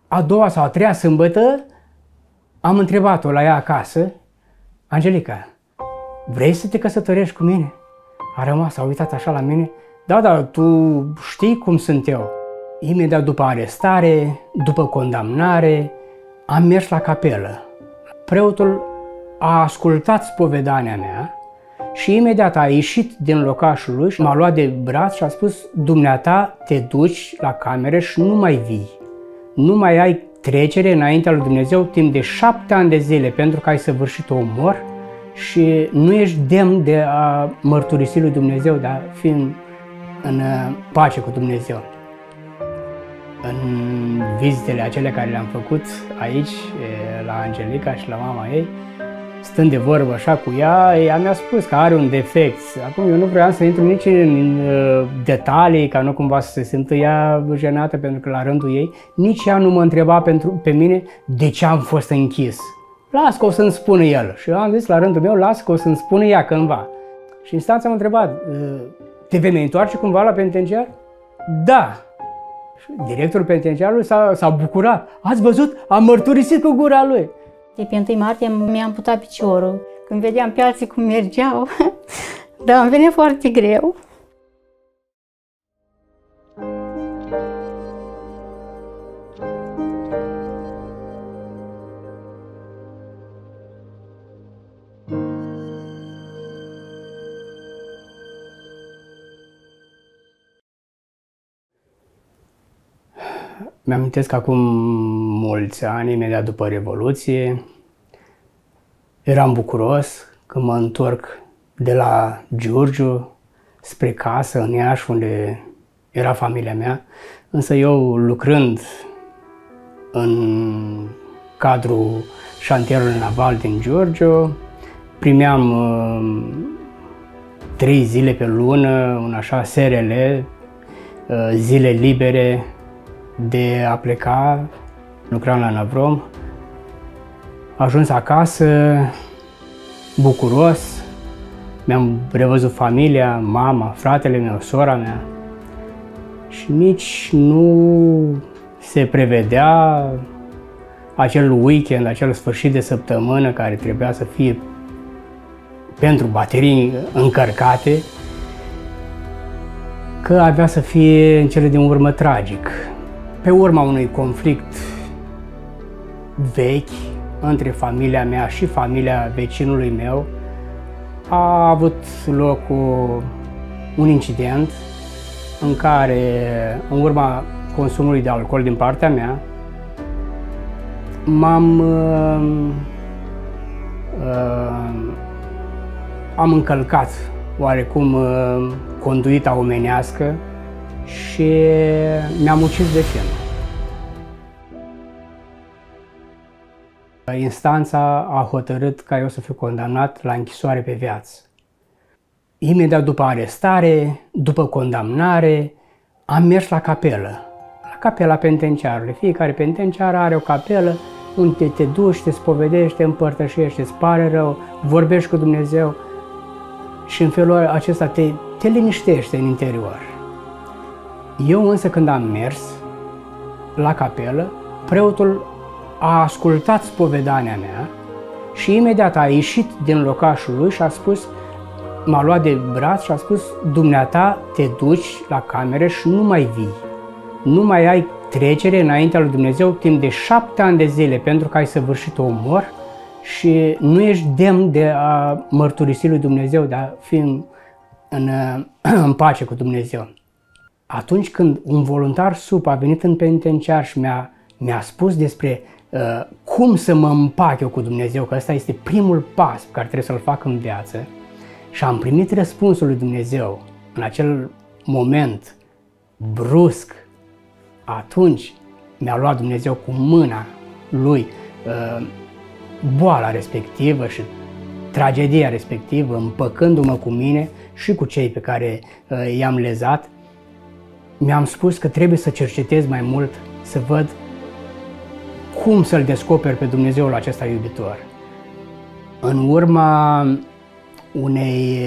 A doua sau a treia sâmbătă am întrebat-o la ea acasă: Angelica, vrei să te căsătorești cu mine? A rămas, a uitat așa la mine: da, tu știi cum sunt eu. Imediat după arestare, după condamnare, am mers la capelă. Preotul a ascultat spovedania mea și imediat a ieșit din locașul lui și m-a luat de braț și a spus: dumneata te duci la cameră și nu mai vii. Nu mai ai trecere înaintea lui Dumnezeu timp de 7 ani de zile pentru că ai săvârșit omor și nu ești demn de a mărturisi lui Dumnezeu, de a fi în pace cu Dumnezeu. În vizitele acelea care le-am făcut aici, la Angelica și la mama ei, stând de vorbă așa cu ea, ea mi-a spus că are un defect. Acum eu nu vreau să intru nici în detalii, ca nu cumva să se simtă ea jenată, pentru că la rândul ei, nici ea nu mă întreba pe mine de ce am fost închis. Las că o să-mi spună el. Și eu am zis la rândul meu: las că o să-mi spună ea cândva. Și instanța m-a întrebat: te vei întoarce cumva la penitenciar? Da. Directorul penitenciarului s-a bucurat: ați văzut? Am mărturisit cu gura lui. De pe 1 martie mi-a amputat piciorul. Când vedeam pe alții cum mergeau, dar îmi venea foarte greu. Mi-amintesc acum mulți ani, imediat după Revoluție, eram bucuros când mă întorc de la Giurgiu spre casă, în Iași, unde era familia mea, însă eu, lucrând în cadrul șantierului naval din Giurgiu, primeam 3 zile pe lună, un așa SRL, zile libere de a pleca. Lucram la Navrom. Ajuns acasă, bucuros, mi-am revăzut familia, mama, fratele meu, sora mea, și nici nu se prevedea acel weekend, acel sfârșit de săptămână care trebuia să fie pentru baterii încărcate, că avea să fie în cele din urmă tragic. Pe urma unui conflict vechi între familia mea și familia vecinului meu, a avut loc un incident în care, în urma consumului de alcool din partea mea, am încălcat oarecum conduita omenească și mi-am ucis vecinul. Instanța a hotărât ca eu să fiu condamnat la închisoare pe viață. Imediat după arestare, după condamnare, am mers la capelă, la capela penitenciarului. Fiecare penitenciar are o capelă unde te duci, te spovedești, te împărtășești, îți pare rău, vorbești cu Dumnezeu și în felul acesta te liniștește în interior. Eu însă, când am mers la capelă, preotul a ascultat spovedania mea și imediat a ieșit din locașul lui și a spus, m-a luat de braț și a spus: dumneata te duci la cameră și nu mai vii. Nu mai ai trecere înaintea lui Dumnezeu timp de 7 ani de zile pentru că ai săvârșit omor și nu ești demn de a mărturisi lui Dumnezeu, de a fi în pace cu Dumnezeu. Atunci când un voluntar sup a venit în penitenciar și mi-a spus despre cum să mă împac eu cu Dumnezeu, că ăsta este primul pas pe care trebuie să-l fac în viață, și am primit răspunsul lui Dumnezeu în acel moment brusc, atunci mi-a luat Dumnezeu cu mâna lui boala respectivă și tragedia respectivă, împăcându-mă cu mine și cu cei pe care i-am lezat. Mi-am spus că trebuie să cercetez mai mult, să văd cum să-L descoper pe Dumnezeul acesta iubitor. În urma unei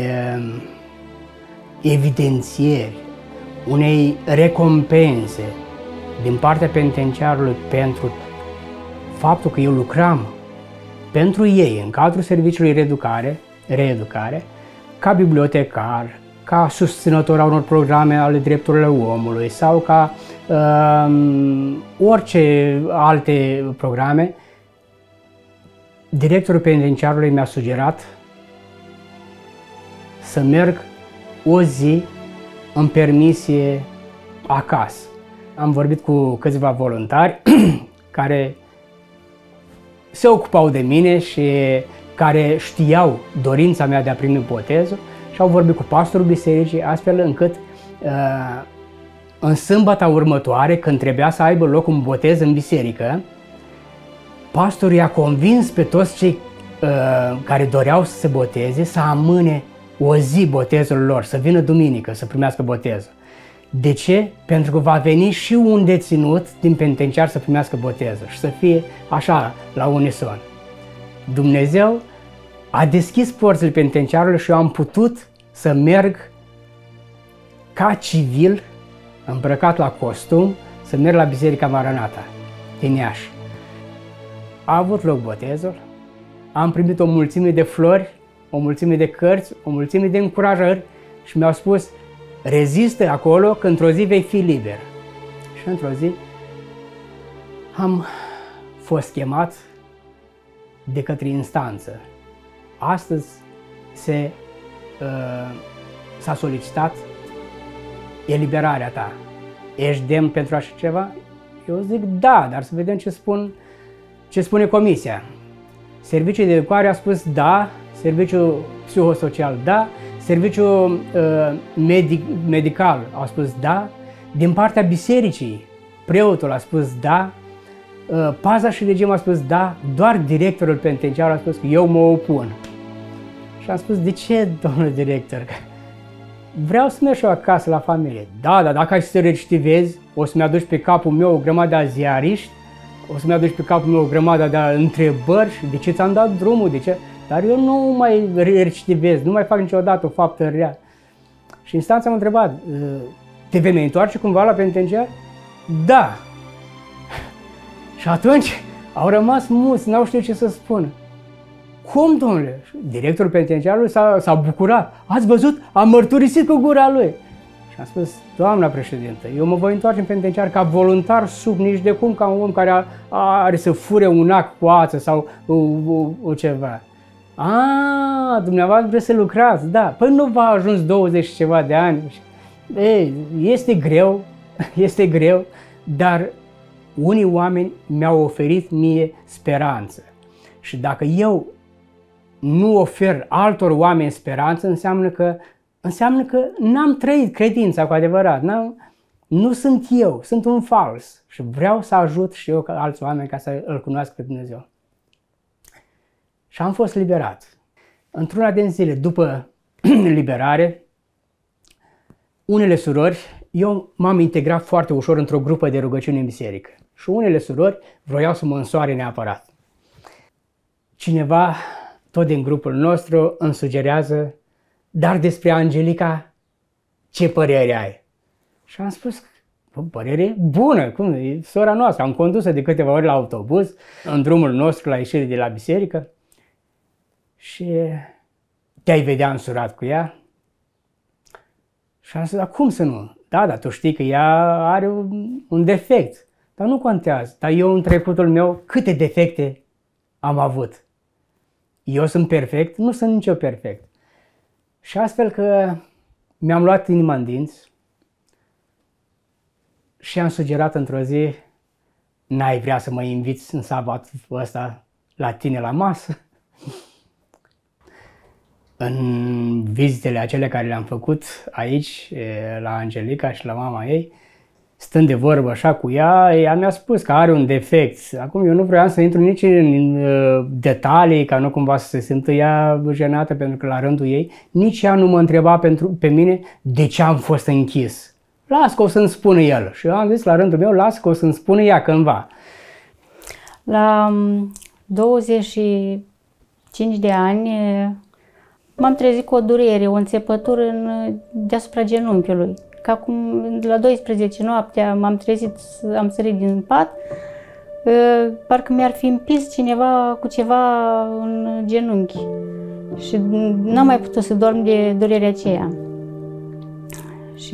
evidențieri, unei recompense din partea penitenciarului pentru faptul că eu lucram pentru ei în cadrul serviciului reeducare, ca bibliotecar, ca susținător a unor programe ale drepturilor omului sau ca orice alte programe, directorul penitenciarului mi-a sugerat să merg o zi în permisie acasă. Am vorbit cu câțiva voluntari care se ocupau de mine și care știau dorința mea de a primi botezul și au vorbit cu pastorul bisericii astfel încât în sâmbăta următoare, când trebuia să aibă loc un botez în biserică, pastorul i-a convins pe toți cei care doreau să se boteze să amâne o zi botezul lor, să vină duminică să primească botezul. De ce? Pentru că va veni și un deținut din penitenciar să primească botezul și să fie așa, la unison. Dumnezeu a deschis porțile penitenciarului și eu am putut să merg ca civil, îmbrăcat la costum, să merg la Biserica Maranata din Iași. A avut loc botezul, am primit o mulțime de flori, o mulțime de cărți, o mulțime de încurajări și mi-au spus: rezistă acolo că într-o zi vei fi liber. Și într-o zi am fost chemat de către instanță. Astăzi s-a solicitat eliberarea ta. Ești demn pentru așa ceva? Eu zic da, dar să vedem ce spune comisia. Serviciul de educare a spus da, serviciul psihosocial da, serviciul medical a spus da, din partea bisericii preotul a spus da, paza și regim a spus da, doar directorul penitenciar a spus că eu mă opun. Și am spus: de ce, domnule director? Vreau să merg și eu acasă la familie. Da, dar dacă ai să te recidivezi, o să-mi aduci pe capul meu o grămadă de ziariști, o să-mi aduci pe capul meu o grămadă de întrebări și de ce ți-am dat drumul, de ce? Dar eu nu mai recidivez, nu mai fac niciodată o faptă rea. Și instanța m-a întrebat: te vei mai întoarce cumva la penitenciar? Da. Și atunci au rămas muți, n-au știut ce să spună. Cum, domnule? Directorul penitenciarului s-a bucurat. Ați văzut? A mărturisit cu gura lui. Și am spus: doamna președintă, eu mă voi întoarce în penitenciar ca voluntar sub nici de cum ca un om care are să fure un ac cu ață sau ceva. A, dumneavoastră vreți să lucrați? Da. Păi nu v-a ajuns 20 și ceva de ani. Ei, este greu, dar unii oameni mi-au oferit mie speranță. Și dacă eu nu ofer altor oameni speranță, înseamnă că n-am trăit credința cu adevărat. Nu sunt eu, sunt un fals. Și vreau să ajut și eu ca alți oameni ca să îl cunoască pe Dumnezeu. Și am fost liberat. Într-una din zile după liberare, unele surori, eu m-am integrat foarte ușor într-o grupă de rugăciune în biserică. Și unele surori vroiau să mă însoare neapărat. Cineva, tot din grupul nostru, îmi sugerează: dar despre Angelica, ce părere ai? Și am spus: părere bună, cum e sora noastră, am condus-o de câteva ori la autobuz, în drumul nostru la ieșire de la biserică. Și te-ai vedea însurat cu ea? Și am zis: dar cum să nu? Da, dar tu știi că ea are un defect. Dar nu contează. Dar eu în trecutul meu câte defecte am avut? Eu sunt perfect? Nu sunt nici eu perfect. Și astfel că mi-am luat inima în dinți și am sugerat într-o zi: n-ai vrea să mă inviți în sabatul ăsta la tine la masă? În vizitele acelea care le-am făcut aici, la Angelica și la mama ei, stând de vorbă așa cu ea mi-a spus că are un defect. Acum eu nu vreau să intru nici în detalii, ca nu cumva să se simtă ea jenată, pentru că la rândul ei, nici ea nu mă întreba pe mine de ce am fost închis. Las că o să-mi spună el. Și eu am zis la rândul meu: las că o să-mi spună ea cândva. La 25 de ani m-am trezit cu o durere, o înțepătură deasupra genunchiului, ca cum la 12 noaptea m-am trezit, am sărit din pat, parcă mi-ar fi împins cineva cu ceva în genunchi și n-am mai putut să dorm de durerea aceea. Și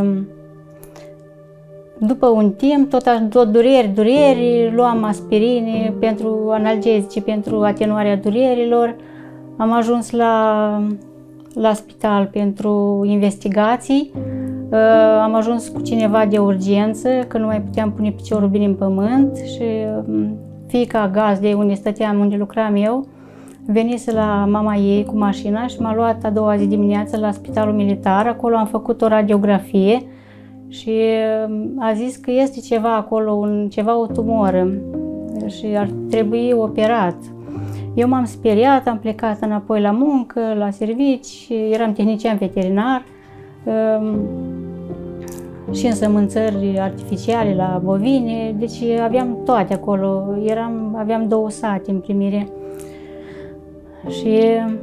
după un timp, tot dureri, luam aspirine pentru analgezice, pentru atenuarea durerilor. Am ajuns la spital pentru investigații. Am ajuns cu cineva de urgență, că nu mai puteam pune piciorul bine în pământ și fiica gazdei unde lucram eu, venise la mama ei cu mașina și m-a luat a doua zi dimineață la spitalul militar. Acolo am făcut o radiografie și a zis că este ceva acolo, o tumoră și ar trebui operat. Eu m-am speriat, am plecat înapoi la muncă, la servici, eram tehnician veterinar și însămânțări artificiale la bovine, deci aveam toate acolo, aveam 2 sate în primire. Și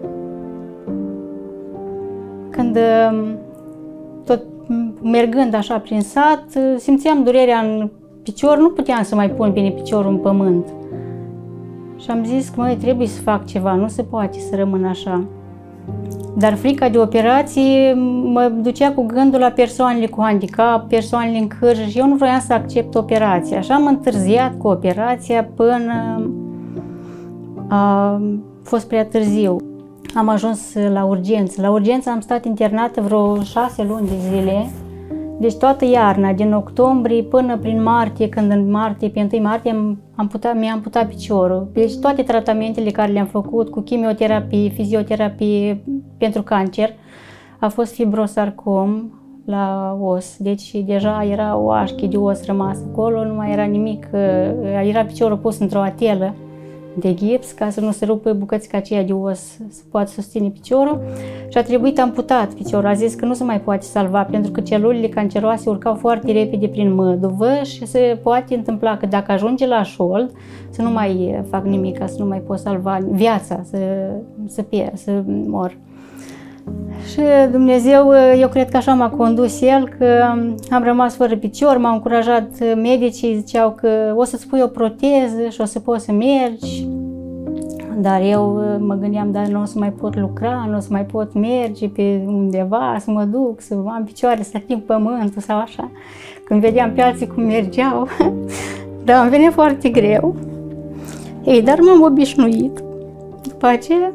când tot mergând așa prin sat, simțeam durerea în picior, nu puteam să mai pun bine piciorul în pământ. Și am zis că, măi, trebuie să fac ceva, nu se poate să rămân așa. Dar frica de operație mă ducea cu gândul la persoanele cu handicap, persoanele în cârjă și eu nu vroiam să accept operația. Așa am întârziat cu operația până a fost prea târziu. Am ajuns la urgență. La urgență am stat internată vreo 6 luni de zile. Deci toată iarna, din octombrie până prin martie, când în martie, pe 1 martie, mi-am amputat piciorul. Deci toate tratamentele care le-am făcut cu chimioterapie, fizioterapie pentru cancer, a fost fibrosarcom la os. Deci deja era o așche de os rămas acolo, nu mai era nimic. Era piciorul pus într-o atelă de gips ca să nu se rupă bucățica aceea de os, să poată susține piciorul și a trebuit amputat piciorul. A zis că nu se mai poate salva pentru că celulele canceroase urcau foarte repede prin măduvă și se poate întâmpla că dacă ajunge la șold să nu mai fac nimic, ca să nu mai pot salva viața, să mor. Și Dumnezeu, eu cred că așa m-a condus El, că am rămas fără picior, m-au încurajat medicii, ziceau că o să-ți pui o proteză și o să poți să mergi. Dar eu mă gândeam, dar nu o să mai pot lucra, nu o să mai pot merge pe undeva, să mă duc, să am picioare, să ating pământul sau așa. Când vedeam pe alții cum mergeau, dar îmi venea foarte greu. Ei, dar m-am obișnuit după aceea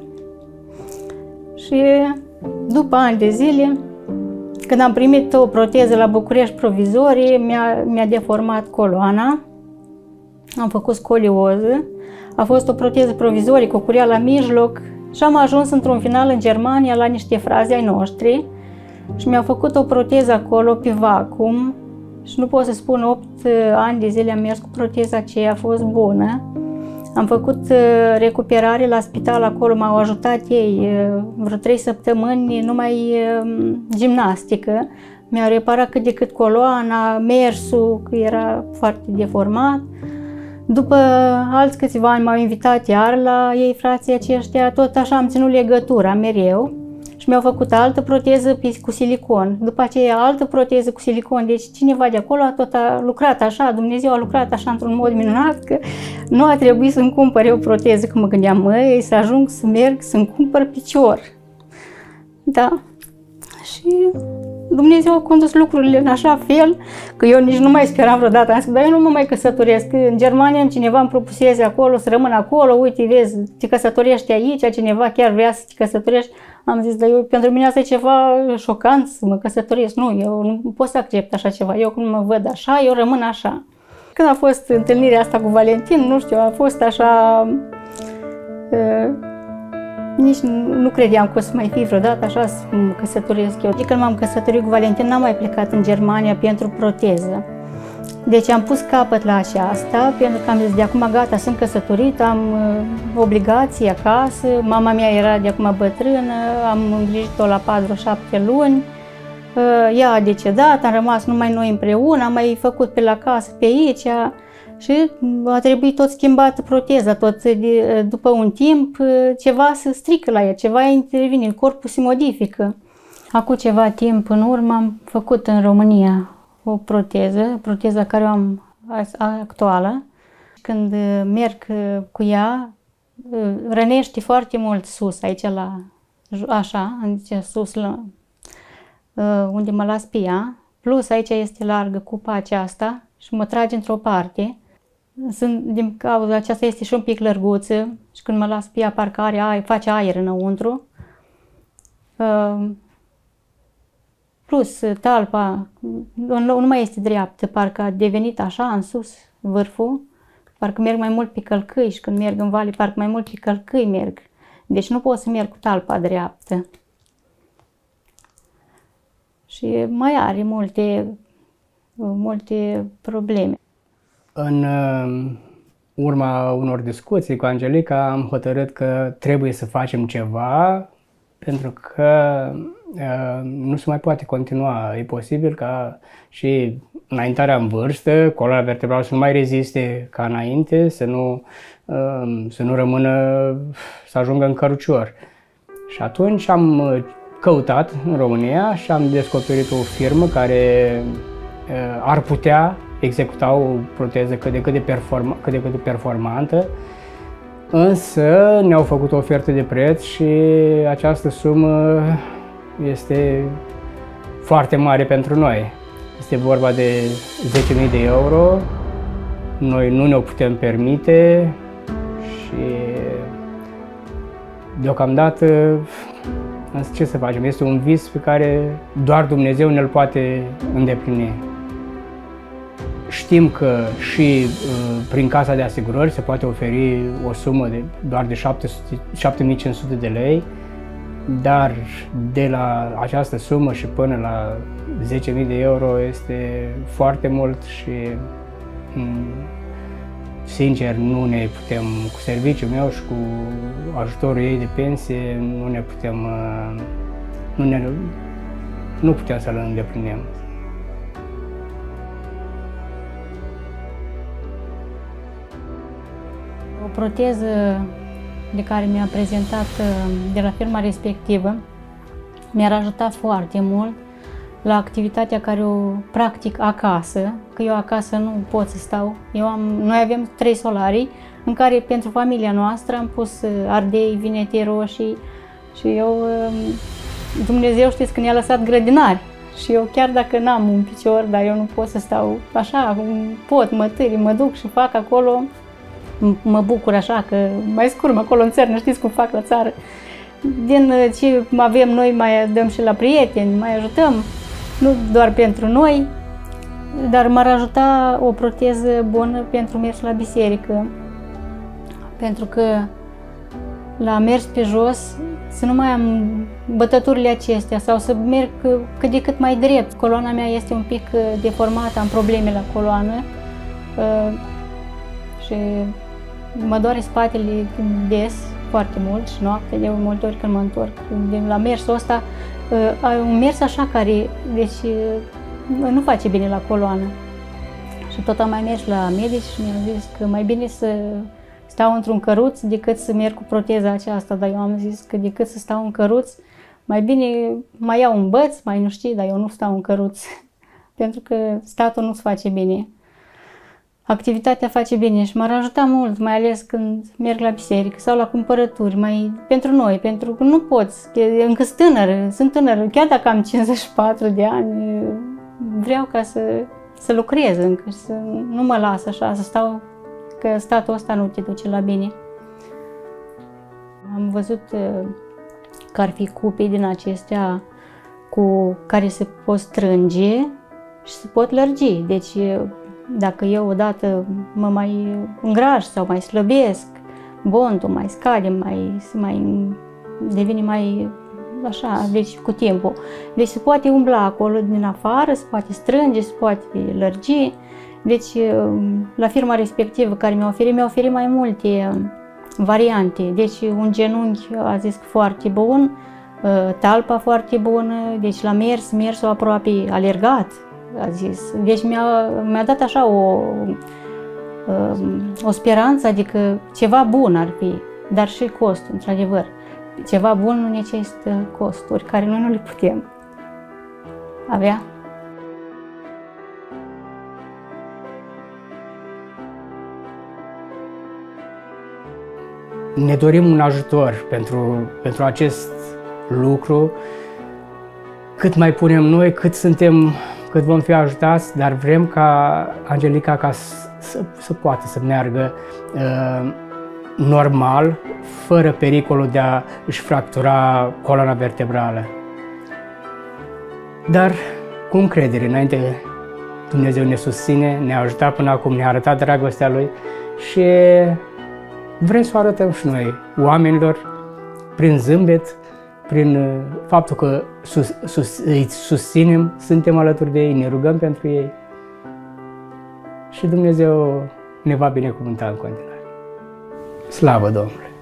și după ani de zile, când am primit o proteză la București provizorie, mi-a deformat coloana, am făcut scolioză, a fost o proteză provizorie cu o curea la mijloc și am ajuns într-un final în Germania la niște frazi ai noștri și mi-au făcut o proteză acolo pe vacuum și nu pot să spun, 8 ani de zile am mers cu proteza aceea, a fost bună. Am făcut recuperare la spital, acolo m-au ajutat ei vreo 3 săptămâni, numai gimnastică. Mi-au reparat cât de cât coloana, mersul, că era foarte deformat. După alți câțiva ani m-au invitat iar la ei, frații aceștia, tot așa am ținut legătura mereu și mi-au făcut altă proteză cu silicon. După aceea altă proteză cu silicon, deci cineva de acolo a lucrat așa, Dumnezeu a lucrat așa într-un mod minunat că nu a trebuit să-mi cumpăr eu proteză, că mă gândeam, măi, să ajung să merg, să-mi cumpăr picior. Da. Și Dumnezeu a condus lucrurile în așa fel că eu nici nu mai speram vreodată. Am zis, dar eu nu mă mai căsătoresc. În Germania cineva îmi propusese acolo să rămân acolo, uite, vezi, te căsătorești aici, cineva chiar vrea să te căsătorești. Am zis, dar pentru mine asta e ceva șocant să mă căsătoresc. Nu, eu nu pot să accept așa ceva. Eu când mă văd așa, eu rămân așa. Când a fost întâlnirea asta cu Valentin, nu știu, a fost așa... nici nu credeam că o să mai fi vreodată așa să mă căsătoresc eu. Când m-am căsătorit cu Valentin, n-am mai plecat în Germania pentru proteză. Deci am pus capăt la aceasta, pentru că am zis, de acum gata, sunt căsătorit, am obligații acasă, mama mea era de acum bătrână, am îngrijit-o la 4-7 luni, ea a decedat, am rămas numai noi împreună, am mai făcut pe la casă, pe aici, și a trebuit tot schimbată proteza, tot după un timp ceva se strică la ea, ceva intervine, corpul se modifică. Acum ceva timp în urmă am făcut în România o proteza care o am actuală. Când merg cu ea, rănește foarte mult sus, aici sus, unde mă las pe ea. Plus aici este largă cupa aceasta și mă trage într-o parte. Din cauza aceasta este și un pic lărguță și când mă las pe ea, parcă face aer înăuntru. Plus talpa nu mai este dreaptă, parcă a devenit așa în sus, vârful. Parcă merg mai mult pe călcâi și când merg în vale, parcă mai mult pe călcâi merg. Deci nu pot să merg cu talpa dreaptă. Și mai are multe probleme. În urma unor discuții cu Angelica am hotărât că trebuie să facem ceva pentru că nu se mai poate continua. E posibil ca și înaintarea în vârstă, coloana vertebrală să nu mai reziste ca înainte, să nu rămână, să ajungă în cărucior. Și atunci am căutat în România și am descoperit o firmă care ar putea executa o proteză cât de cât de performantă, însă ne-au făcut o ofertă de preț și această sumă este foarte mare pentru noi. Este vorba de 10.000 de euro, noi nu ne-o putem permite și deocamdată ce să facem? Este un vis pe care doar Dumnezeu ne-l poate îndeplini. Știm că și prin casa de asigurări se poate oferi o sumă doar de 7.500 de lei, dar de la această sumă și până la 10.000 de euro este foarte mult și sincer nu ne putem, cu serviciul meu și cu ajutorul ei de pensie, nu putem să-l îndeplinim. O proteză de care mi-a prezentat de la firma respectivă mi-ar ajuta foarte mult la activitatea care o practic acasă, că eu acasă nu pot să stau. Noi avem 3 solarii în care pentru familia noastră am pus ardei, vinete roșii și eu, Dumnezeu știți că ne-a lăsat grădinari și eu chiar dacă n-am un picior, dar eu nu pot să stau așa, pot, mă târi, mă duc și fac acolo, mă bucur așa că mai scurm acolo în țară, știți cum fac la țară. Din ce avem noi mai dăm și la prieteni, mai ajutăm. Nu doar pentru noi, dar m-ar ajuta o proteză bună pentru mers la biserică. Pentru că la mers pe jos, să nu mai am bătăturile acestea sau să merg cât de cât mai drept. Coloana mea este un pic deformată, am probleme la coloană și mă doare spatele des, foarte mult și noaptea, de multe ori când mă întorc la mersul ăsta. Un mers așa care, deci, nu face bine la coloană. Și tot am mai mers la medici și mi-au zis că mai bine să stau într-un căruț decât să merg cu proteza aceasta. Dar eu am zis că decât să stau în căruț, mai bine mai iau un băț, mai nu știu, dar eu nu stau în căruț. Pentru că statul nu-ți face bine. Activitatea face bine și m-ar ajuta mult, mai ales când merg la biserică sau la cumpărături, pentru noi, pentru că nu poți, încă sunt tânără, chiar dacă am 54 de ani, vreau ca să lucrez încă și să nu mă las așa, să stau, că statul ăsta nu te duce la bine. Am văzut că ar fi cupe din acestea cu care se pot strânge și se pot lărgi, deci dacă eu odată mă mai îngraș sau mai slăbesc, bondul mai scade, mai devine mai așa, deci cu timpul. Deci se poate umbla acolo din afară, se poate strânge, se poate lărgi. Deci la firma respectivă care mi-a oferit mai multe variante. Deci un genunchi a zis că foarte bun, talpa foarte bună, deci la mersul aproape alergat. A zis. Deci mi-a dat așa o speranță, adică ceva bun ar fi, dar și costul, într-adevăr. Ceva bun nu necesită costuri, care noi nu le putem. avea. Ne dorim un ajutor pentru acest lucru. Cât mai punem noi, cât vom fi ajutați, dar vrem ca Angelica să poată să meargă normal, fără pericolul de a își fractura coloana vertebrală. Dar cu încredere, înainte Dumnezeu ne susține, ne-a ajutat până acum, ne-a arătat dragostea Lui și vrem să o arătăm și noi oamenilor prin zâmbet, prin faptul că îi susținem, suntem alături de ei, ne rugăm pentru ei și Dumnezeu ne va binecuvânta în continuare. Slavă Domnului!